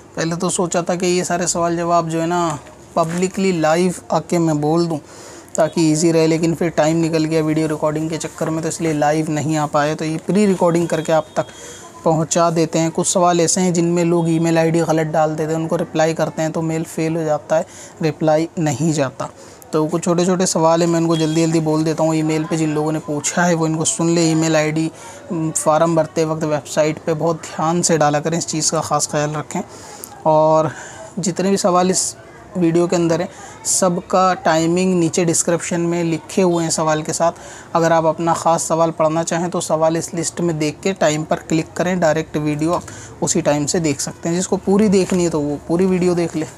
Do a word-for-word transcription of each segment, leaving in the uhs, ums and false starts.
पहले तो सोचा था कि ये सारे सवाल जवाब जो है ना पब्लिकली लाइव आके मैं बोल दूं ताकि इजी रहे, लेकिन फिर टाइम निकल गया वीडियो रिकॉर्डिंग के चक्कर में, तो इसलिए लाइव नहीं आ पाए। तो ये प्री रिकॉर्डिंग करके आप तक पहुंचा देते हैं। कुछ सवाल ऐसे हैं जिनमें लोग ईमेल आईडी गलत डाल देते हैं, उनको रिप्लाई करते हैं तो मेल फेल हो जाता है, रिप्लाई नहीं जाता। तो कुछ छोटे छोटे सवाल हैं, मैं उनको जल्दी जल्दी बोल देता हूँ। ईमेल पे जिन लोगों ने पूछा है वो इनको सुन ले। ईमेल आईडी फार्म भरते वक्त वेबसाइट पे बहुत ध्यान से डाला करें, इस चीज़ का ख़ास ख्याल रखें। और जितने भी सवाल इस वीडियो के अंदर है सबका टाइमिंग नीचे डिस्क्रिप्शन में लिखे हुए हैं सवाल के साथ। अगर आप अपना ख़ास सवाल पढ़ना चाहें तो सवाल इस लिस्ट में देख के टाइम पर क्लिक करें, डायरेक्ट वीडियो आप उसी टाइम से देख सकते हैं। जिसको पूरी देखनी है तो वो पूरी वीडियो देख ले।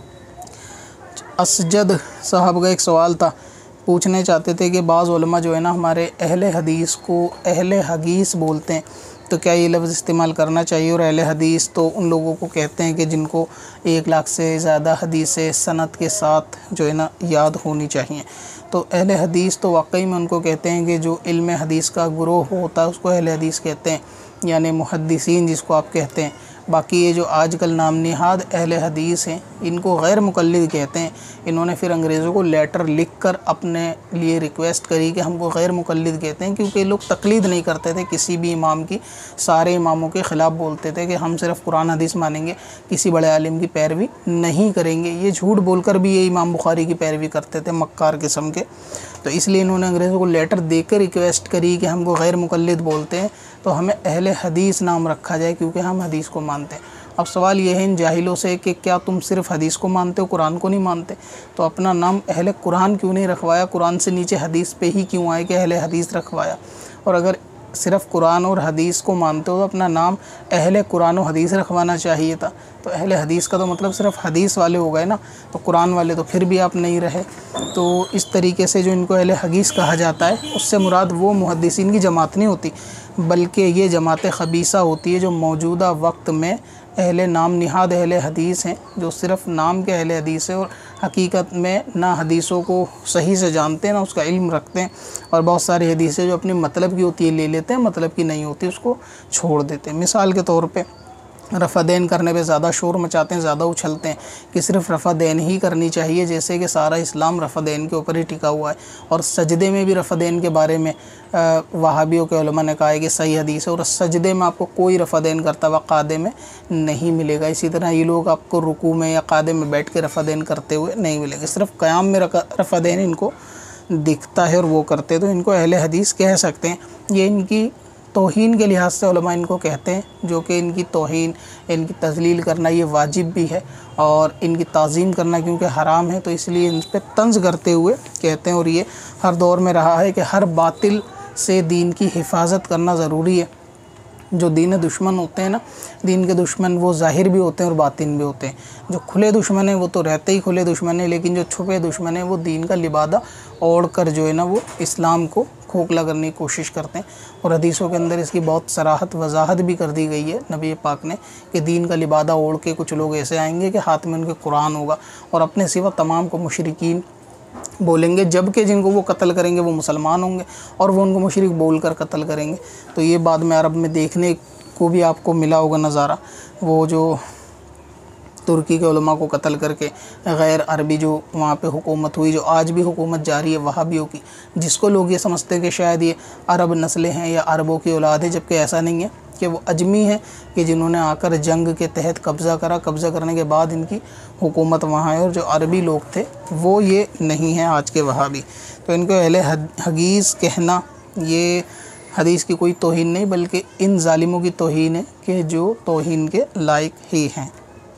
असजद साहब का एक सवाल था, पूछने चाहते थे कि बाज़ उलमा जो है ना हमारे अहले हदीस को अहले हदीस बोलते हैं, तो क्या ये लफ्ज़ इस्तेमाल करना चाहिए? और अहले हदीस तो उन लोगों को कहते हैं कि जिनको एक लाख से ज़्यादा हदीसें सनद के साथ जो है ना याद होनी चाहिए। तो अहले हदीस तो वाकई में उनको कहते हैं कि जो इल्म हदीस का गुरोह होता है उसको अहले हदीस कहते हैं, यानी मुहद्दिसीन जिसको आप कहते हैं। बाकी ये जो आजकल नाम निहाद अहले हदीस हैं इनको गैर मुक़ल्लिद कहते हैं। इन्होंने फिर अंग्रेज़ों को लेटर लिख कर अपने लिए रिक्वेस्ट करी कि हमको गैर मुक़ल्लिद कहते हैं, क्योंकि लोग तक़लीद नहीं करते थे किसी भी इमाम की, सारे इमामों के ख़िलाफ़ बोलते थे कि हम सिर्फ़ कुरान हदीस मानेंगे, किसी बड़े आलिम की पैरवी नहीं करेंगे। ये झूठ बोलकर भी ये इमाम बुखारी की पैरवी करते थे, मक्कार किस्म के। तो इसलिए इन्होंने अंग्रेज़ों को लेटर देकर रिक्वेस्ट करी कि हमको गैर मुक़ल्लिद बोलते हैं तो हमें अहले हदीस नाम रखा जाए, क्योंकि हम हदीस को मानते हैं। अब सवाल ये है इन जाहिलों से कि क्या तुम सिर्फ़ हदीस को मानते हो, कुरान को नहीं मानते? तो अपना नाम अहले कुरान क्यों नहीं रखवाया? कुरान से नीचे हदीस पे ही क्यों आए कि अहले हदीस रखवाया? और अगर सिर्फ़ कुरान और हदीस को मानते हो तो अपना नाम अहले कुरान और हदीस रखवाना चाहिए था। तो अहले हदीस का तो मतलब सिर्फ़ हदीस वाले हो गए ना, तो कुरान वाले तो फिर भी आप नहीं रहे। तो इस तरीके से जो इनको अहले हदीस कहा जाता है उससे मुराद वो मुहद्दिसीन की जमात नहीं होती, बल्कि ये जमात ख़बीसा होती है जो मौजूदा वक्त में अहले नाम निहाद अहले हदीस हैं, जो सिर्फ़ नाम के अहले हदीस है और हकीकत में ना हदीसों को सही से जानते हैं ना उसका इल्म रखते हैं। और बहुत सारी हदीसें जो अपने मतलब की होती है ले लेते हैं, मतलब की नहीं होती उसको छोड़ देते हैं। मिसाल के तौर पे रफ़ा देन करने पे ज़्यादा शोर मचाते हैं, ज़्यादा उछलते हैं कि सिर्फ़ रफ़ा देन ही करनी चाहिए, जैसे कि सारा इस्लाम रफ़ा देन के ऊपर ही टिका हुआ है। और सजदे में भी रफ़ा देन के बारे में वहाबियों के उलमा ने कहा है कि सही हदीस है, और सजदे में आपको कोई रफ़ा देन करता हुआ कादे में नहीं मिलेगा। इसी तरह ये लोग आपको रुकू में या कादे में बैठ के रफ़ा देन करते हुए नहीं मिलेंगे, सिर्फ़ क़याम में रफ़ा देन इनको दिखता है और वो करते, तो इनको अहले हदीस कह सकते हैं। ये इनकी तौहीन के लिहाज से उलमा इनको कहते हैं, जो कि इनकी तौहीन, इनकी तज़लील करना ये वाजिब भी है और इनकी ताज़ीम करना क्योंकि हराम है, तो इसलिए इन पर तंज़ करते हुए कहते हैं। और ये हर दौर में रहा है कि हर बातिल से दीन की हिफाजत करना ज़रूरी है। जो दीन दुश्मन होते हैं ना, दीन के दुश्मन वो ज़ाहिर भी होते हैं और बातिन भी होते हैं। जो खुले दुश्मन हैं वो तो रहते ही खुले दुश्मन हैं, लेकिन जो छुपे दुश्मन हैं वो दीन का लिबादा ओढ़ कर जो है ना वो इस्लाम को खोखला करने की कोशिश करते हैं। और हदीसों के अंदर इसकी बहुत सराहत वजाहत भी कर दी गई है नबी पाक ने कि दीन का लिबादा ओढ़ के कुछ लोग ऐसे आएंगे कि हाथ में उनके कुरान होगा और अपने सिवा तमाम को मुशरिकीन बोलेंगे, जबकि जिनको वो कत्ल करेंगे वो मुसलमान होंगे और वो उनको मुशरिक बोलकर कत्ल करेंगे। तो ये बाद में अरब में देखने को भी आपको मिला होगा नज़ारा, वो जो तुर्की के उलमा को कत्ल करके गैर अरबी जो वहाँ पे हुकूमत हुई, जो आज भी हुकूमत जारी है वहाबियों की, जिसको लोग ये समझते हैं कि शायद ये अरब नस्लें हैं या अरबों की औलाद है, जबकि ऐसा नहीं है कि वो अजमी है कि जिन्होंने आकर जंग के तहत कब्ज़ा करा, कब्ज़ा करने के बाद इनकी हुकूमत वहाँ है, और जो अरबी लोग थे वो ये नहीं हैं आज के वहाबी। तो इनको अहले हदीस कहना ये हदीस की कोई तौहीन नहीं, बल्कि इन जालिमों की तौहीन है कि जो तौहीन के लायक ही हैं।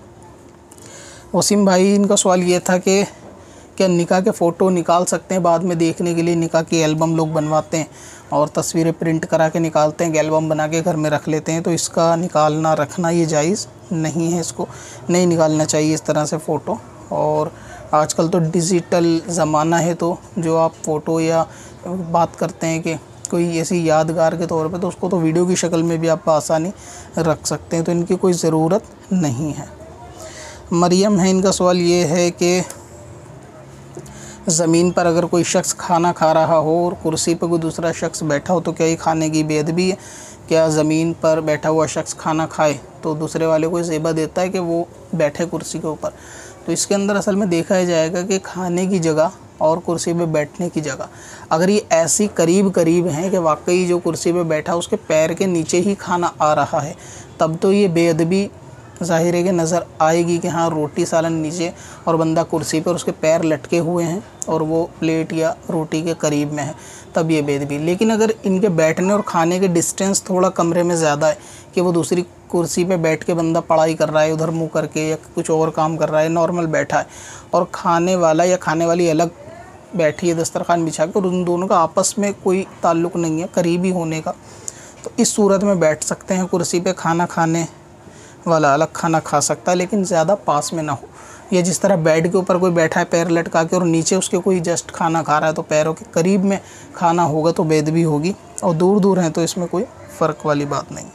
वसीम भाई, इनका सवाल ये था कि क्या निकाह के फ़ोटो निकाल सकते हैं बाद में देखने के लिए? निकाह की एल्बम लोग बनवाते हैं और तस्वीरें प्रिंट करा के निकालते हैं, एल्बम बना के घर में रख लेते हैं, तो इसका निकालना रखना ये जायज़ नहीं है, इसको नहीं निकालना चाहिए इस तरह से फ़ोटो। और आजकल तो डिजिटल ज़माना है, तो जो आप फ़ोटो या बात करते हैं कि कोई ऐसी यादगार के तौर पे, तो उसको तो वीडियो की शक्ल में भी आप आसानी रख सकते हैं, तो इनकी कोई ज़रूरत नहीं है। मरियम है, इनका सवाल ये है कि ज़मीन पर अगर कोई शख्स खाना खा रहा हो और कुर्सी पर कोई दूसरा शख्स बैठा हो तो क्या ये खाने की बेअदबी है? क्या ज़मीन पर बैठा हुआ शख्स खाना खाए तो दूसरे वाले को ज़ेबा देता है कि वो बैठे कुर्सी के ऊपर? तो इसके अंदर असल में देखा जाएगा कि खाने की जगह और कुर्सी पे बैठने की जगह अगर ये ऐसी करीब करीब हैं कि वाकई जो कुर्सी पे बैठा उसके पैर के नीचे ही खाना आ रहा है, तब तो ये बेअदबी ज़ाहिर है कि नज़र आएगी कि हाँ रोटी सालन नीचे और बंदा कुर्सी पर, उसके पैर लटके हुए हैं और वो प्लेट या रोटी के करीब में है, तब ये बेअदबी। लेकिन अगर इनके बैठने और खाने के डिस्टेंस थोड़ा कमरे में ज़्यादा है कि वो दूसरी कुर्सी पे बैठ के बंदा पढ़ाई कर रहा है उधर मुँह करके या कुछ और काम कर रहा है, नॉर्मल बैठा है, और खाने वाला या खाने वाली अलग बैठी है दस्तरखान बिछा के, और उन दोनों का आपस में कोई ताल्लुक़ नहीं है करीबी होने का, तो इस सूरत में बैठ सकते हैं कुर्सी पे। खाना खाने वाला अलग खाना खा सकता है लेकिन ज़्यादा पास में ना हो। या जिस तरह बेड के ऊपर कोई बैठा है पैर लटका के और नीचे उसके कोई जस्ट खाना खा रहा है तो पैरों के करीब में खाना होगा तो बेअदबी होगी, और दूर दूर हैं तो इसमें कोई फ़र्क वाली बात नहीं है।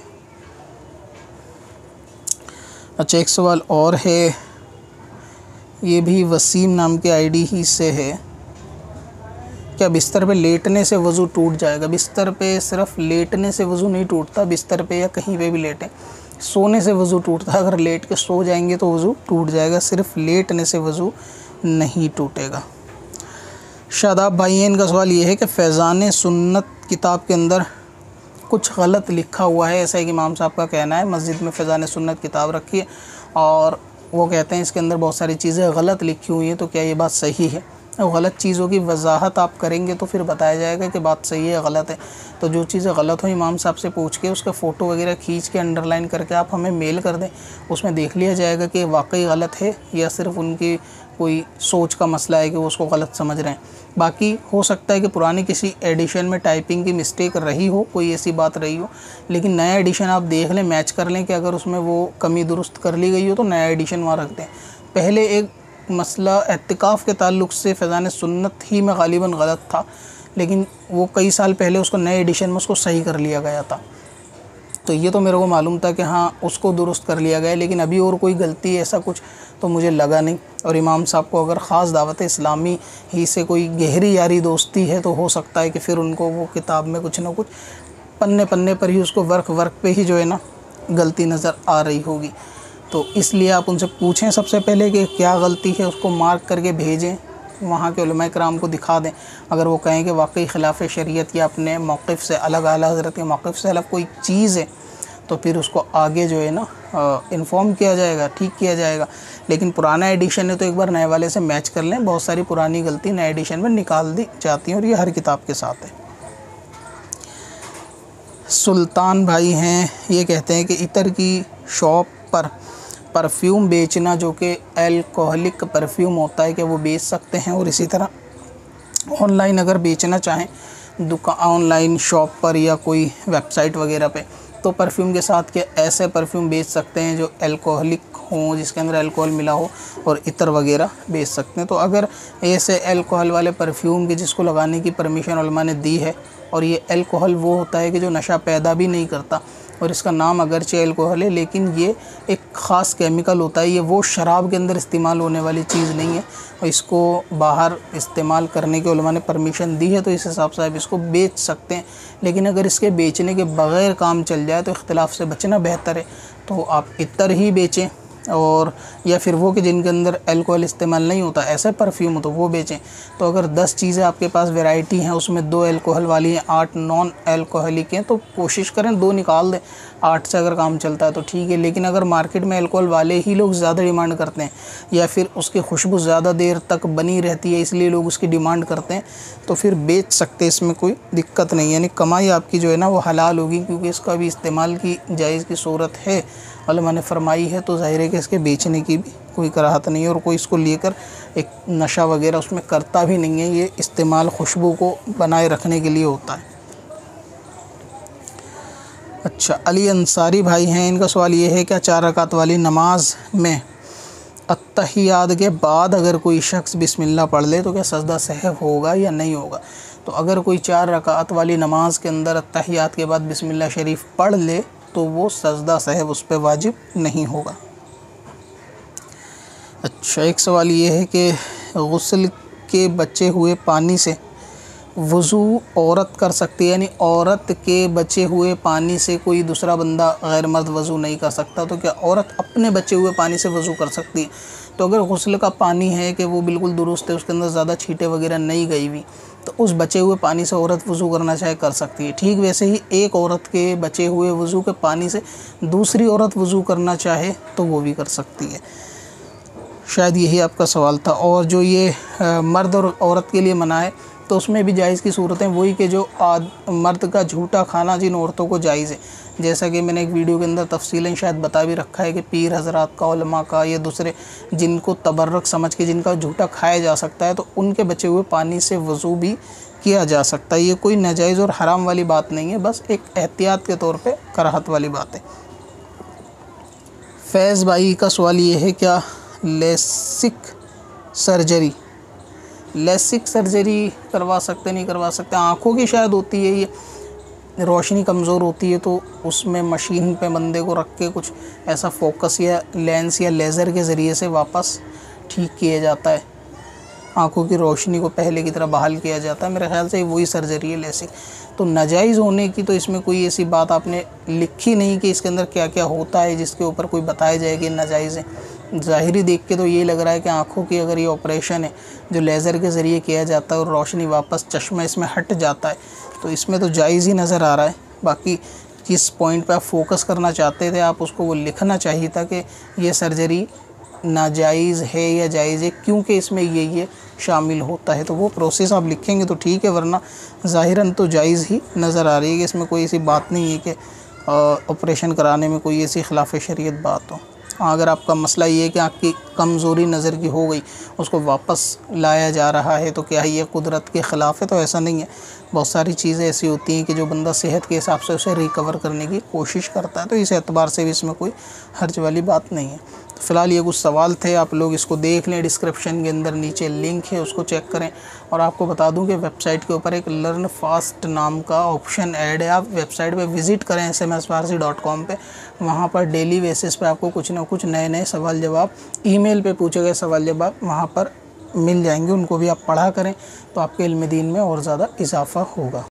अच्छा, एक सवाल और है, ये भी वसीम नाम के आईडी ही से है। क्या बिस्तर पे लेटने से वज़ू टूट जाएगा? बिस्तर पे सिर्फ लेटने से वज़ू नहीं टूटता, बिस्तर पे या कहीं पे भी लेटें, सोने से वज़ू टूटता है। अगर लेट के सो जाएंगे तो वज़ू टूट जाएगा, सिर्फ लेटने से वज़ू नहीं टूटेगा। शादाब भाई हैं, इनका सवाल ये है कि फैज़ान सुन्नत किताब के अंदर कुछ गलत लिखा हुआ है, ऐसा एक इमाम साहब का कहना है। मस्जिद में फैज़ान सुन्नत किताब रखी है और वो कहते हैं इसके अंदर बहुत सारी चीज़ें गलत लिखी हुई हैं, तो क्या ये बात सही है? और गलत चीज़ों की वजाहत आप करेंगे तो फिर बताया जाएगा कि बात सही है गलत है। तो जो चीज़ें गलत हो इमाम साहब से पूछ के उसका फ़ोटो वगैरह खींच के अंडरलाइन करके आप हमें मेल कर दें, उसमें देख लिया जाएगा कि वाकई गलत है या सिर्फ उनकी कोई सोच का मसला है कि वो उसको गलत समझ रहे हैं। बाकी हो सकता है कि पुरानी किसी एडिशन में टाइपिंग की मिस्टेक रही हो, कोई ऐसी बात रही हो, लेकिन नया एडिशन आप देख लें, मैच कर लें कि अगर उसमें वो कमी दुरुस्त कर ली गई हो तो नया एडिशन वहाँ रख दें। पहले एक मसला एतिकाफ़ के ताल्लुक़ से फैज़ान सुन्नत ही में ग़ालिबन गलत था, लेकिन वो कई साल पहले उसको नए एडिशन में उसको सही कर लिया गया था। तो ये तो मेरे को मालूम था कि हाँ उसको दुरुस्त कर लिया गया, लेकिन अभी और कोई गलती ऐसा कुछ तो मुझे लगा नहीं। और इमाम साहब को अगर ख़ास दावत इस्लामी ही से कोई गहरी यारी दोस्ती है तो हो सकता है कि फिर उनको वो किताब में कुछ ना कुछ पन्ने पन्ने पर ही उसको वर्क वर्क पे ही जो है ना गलती नज़र आ रही होगी। तो इसलिए आप उनसे पूछें सबसे पहले कि क्या गलती है, उसको मार्क करके भेजें, वहाँ के उलमा कराम को दिखा दें। अगर वो कहें कि वाकई ख़िलाफ़ शरीयत या अपने मौक़िफ़ से अलग, आला हज़रत के मौक़िफ़ से अलग कोई चीज़ है तो फिर उसको आगे जो है ना इन्फॉर्म किया जाएगा, ठीक किया जाएगा। लेकिन पुराना एडिशन है तो एक बार नए वाले से मैच कर लें, बहुत सारी पुरानी गलती नए एडिशन में निकाल दी जाती हैं और ये हर किताब के साथ है। सुल्तान भाई हैं, ये कहते हैं कि इतर की शॉप पर परफ्यूम बेचना जो कि अल्कोहलिक परफ्यूम होता है, कि वो बेच सकते हैं? और इसी तरह ऑनलाइन अगर बेचना चाहें दुकान ऑनलाइन शॉप पर या कोई वेबसाइट वगैरह पे, तो परफ्यूम के साथ के ऐसे परफ्यूम बेच सकते हैं जो अल्कोहलिक हों, जिसके अंदर अल्कोहल मिला हो, और इतर वगैरह बेच सकते हैं। तो अगर ऐसे अल्कोहल वाले परफ्यूम के जिसको लगाने की परमिशन उलमा ने दी है, और ये अल्कोहल वो होता है कि जो नशा पैदा भी नहीं करता, और इसका नाम अगरचे अल्कोहल है लेकिन ये एक ख़ास केमिकल होता है, ये वो शराब के अंदर इस्तेमाल होने वाली चीज़ नहीं है, और इसको बाहर इस्तेमाल करने के उलमा ने परमिशन दी है, तो इस हिसाब से आप इसको बेच सकते हैं। लेकिन अगर इसके बेचने के बग़ैर काम चल जाए तो इख्तिलाफ़ से बचना बेहतर है। तो आप इतर ही बेचें, और या फिर वो कि जिनके अंदर अल्कोहल इस्तेमाल नहीं होता, ऐसे परफ्यूम हो तो वो बेचें। तो अगर दस चीज़ें आपके पास वैरायटी हैं, उसमें दो अल्कोहल वाली हैं, आठ नॉन अल्कोहलिक हैं, तो कोशिश करें दो निकाल दें। आठ से अगर काम चलता है तो ठीक है। लेकिन अगर मार्केट में अल्कोहल वाले ही लोग ज़्यादा डिमांड करते हैं, या फिर उसकी खुशबू ज़्यादा देर तक बनी रहती है इसलिए लोग उसकी डिमांड करते हैं, तो फिर बेच सकते हैं, इसमें कोई दिक्कत नहीं। यानी कमाई आपकी जो है ना वो हलाल होगी, क्योंकि इसका भी इस्तेमाल की जायज़ की सूरत है, उलमा ने फरमाई है। तो ज़ाहिर है कि इसके बेचने की भी कोई कराहत नहीं है, और कोई इसको लेकर एक नशा वगैरह उसमें करता भी नहीं है। ये इस्तेमाल खुशबू को बनाए रखने के लिए होता है। अच्छा, अली अंसारी भाई हैं, इनका सवाल ये है, क्या चार रकात वाली नमाज में अत्तहियात के बाद अगर कोई शख्स बिस्मिल्लाह पढ़ ले तो क्या सजदा सहव होगा या नहीं होगा? तो अगर कोई चार रकात वाली नमाज के अंदर अत्तहियात के बाद बिस्मिल्लाह शरीफ पढ़ ले तो वो सजदा सहव उस पर वाजिब नहीं होगा। अच्छा, एक सवाल ये है कि गुस्ल के बचे हुए पानी से वज़ू औरत कर सकती है, यानी औरत के बचे हुए पानी से कोई दूसरा बंदा गैर मर्द वज़ू नहीं कर सकता, तो क्या औरत अपने बचे हुए पानी से वज़ू कर सकती है? तो अगर गुस्ल का पानी है कि वो बिल्कुल दुरुस्त है, उसके अंदर ज़्यादा छींटे वगैरह नहीं गई हुई, तो उस बचे हुए पानी से औरत वज़ू करना चाहे कर सकती है। ठीक वैसे ही एक औरत के बचे हुए वज़ू के पानी से दूसरी औरत वज़ू करना चाहे तो वो भी कर सकती है। शायद यही आपका सवाल था। और जो ये आ, मर्द और औरत के लिए मना है, तो उसमें भी जायज़ की सूरतें वही कि जो आद मर्द का झूठा खाना जिन औरतों को जायज़ है, जैसा कि मैंने एक वीडियो के अंदर तफसीलन शायद बता भी रखा है कि पीर हज़रात का, उलमा का, या दूसरे जिनको तबर्रक समझ के जिनका झूठा खाया जा सकता है, तो उनके बचे हुए पानी से वज़ू भी किया जा सकता है। ये कोई नाजायज़ और हराम वाली बात नहीं है, बस एक एहतियात के तौर पे कराहत वाली बात है। फैज़ भाई का सवाल ये है, क्या लेसिक सर्जरी लेसिक सर्जरी करवा सकते नहीं करवा सकते? आँखों की शायद होती है, ये रोशनी कमज़ोर होती है, तो उसमें मशीन पे बंदे को रख के कुछ ऐसा फोकस या लेंस या लेज़र के ज़रिए से वापस ठीक किया जाता है, आँखों की रोशनी को पहले की तरह बहाल किया जाता है। मेरे ख़्याल से वही सर्जरी है लेसिक। तो नाजायज़ होने की तो इसमें कोई ऐसी बात आपने लिखी नहीं कि इसके अंदर क्या क्या होता है जिसके ऊपर कोई बताया जाए कि नाजायज़ है। ज़ाहिरी देख के तो ये लग रहा है कि आँखों की अगर ये ऑपरेशन है जो लेज़र के ज़रिए किया जाता है और रोशनी वापस चश्मा इसमें हट जाता है, तो इसमें तो जायज़ ही नज़र आ रहा है। बाकी किस पॉइंट पे आप फोकस करना चाहते थे, आप उसको वो लिखना चाहिए था कि ये सर्जरी नाजायज़ है या जायज़ है, क्योंकि इसमें ये ये शामिल होता है, तो वो प्रोसेस आप लिखेंगे तो ठीक है, वरना ज़ाहिरन तो जायज़ ही नज़र आ रही है कि इसमें कोई ऐसी बात नहीं है कि ऑपरेशन कराने में कोई ऐसी खिलाफ शरीयत बात हो। अगर आपका मसला ये है कि आपकी कमज़ोरी नज़र की हो गई, उसको वापस लाया जा रहा है, तो क्या ये कुदरत के ख़िलाफ़ है? तो ऐसा नहीं है। बहुत सारी चीज़ें ऐसी होती हैं कि जो बंदा सेहत के हिसाब से उसे रिकवर करने की कोशिश करता है, तो इस एतबार से भी इसमें कोई हर्ज वाली बात नहीं है। तो फ़िलहाल ये कुछ सवाल थे, आप लोग इसको देख लें, डिस्क्रिप्शन के अंदर नीचे लिंक है, उसको चेक करें। और आपको बता दूं कि वेबसाइट के ऊपर एक लर्न फास्ट नाम का ऑप्शन ऐड है, आप वेबसाइट पे विज़िट करें S M S Farsi dot com पे। वहाँ पर डेली बेसिस पे आपको कुछ ना कुछ नए नए सवाल जवाब, ईमेल पे पूछे गए सवाल जवाब वहाँ पर मिल जाएंगे, उनको भी आप पढ़ा करें, तो आपके इल्म दीन में और ज़्यादा इजाफ़ा होगा।